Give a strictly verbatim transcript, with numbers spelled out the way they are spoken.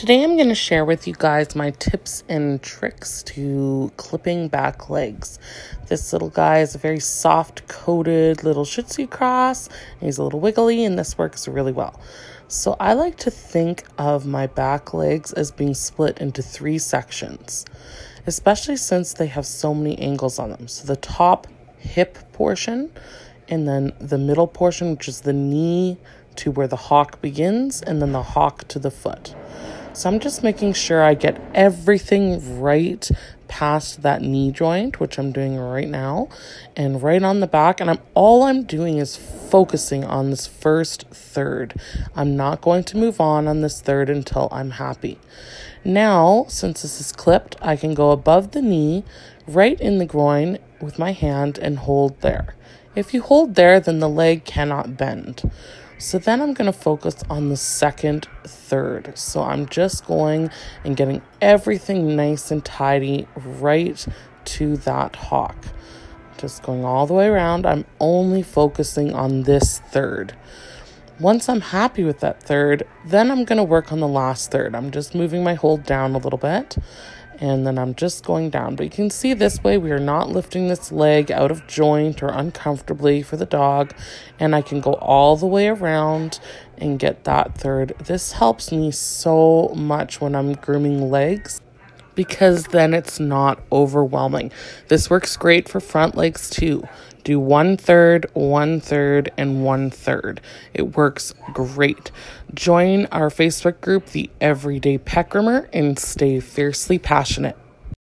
Today I'm going to share with you guys my tips and tricks to clipping back legs. This little guy is a very soft coated little Shih Tzu cross. He's a little wiggly and this works really well. So I like to think of my back legs as being split into three sections, especially since they have so many angles on them. So the top hip portion, and then the middle portion, which is the knee to where the hock begins, and then the hock to the foot. So I'm just making sure I get everything right past that knee joint, which I'm doing right now, and right on the back. And I'm all I'm doing is focusing on this first third. I'm not going to move on on this third until I'm happy. Now, since this is clipped, I can go above the knee, right in the groin with my hand and hold there. If you hold there, then the leg cannot bend. So then I'm going to focus on the second third. So I'm just going and getting everything nice and tidy right to that hock. Just going all the way around. I'm only focusing on this third. Once I'm happy with that third, then I'm going to work on the last third. I'm just moving my hold down a little bit. And then I'm just going down. But you can see this way we are not lifting this leg out of joint or uncomfortably for the dog. And I can go all the way around and get that third. This helps me so much when I'm grooming legs, because then it's not overwhelming. This works great for front legs too. Do one third, one third, and one third. It works great. Join our Facebook group, The Everyday Pet Groomer, and stay fiercely passionate.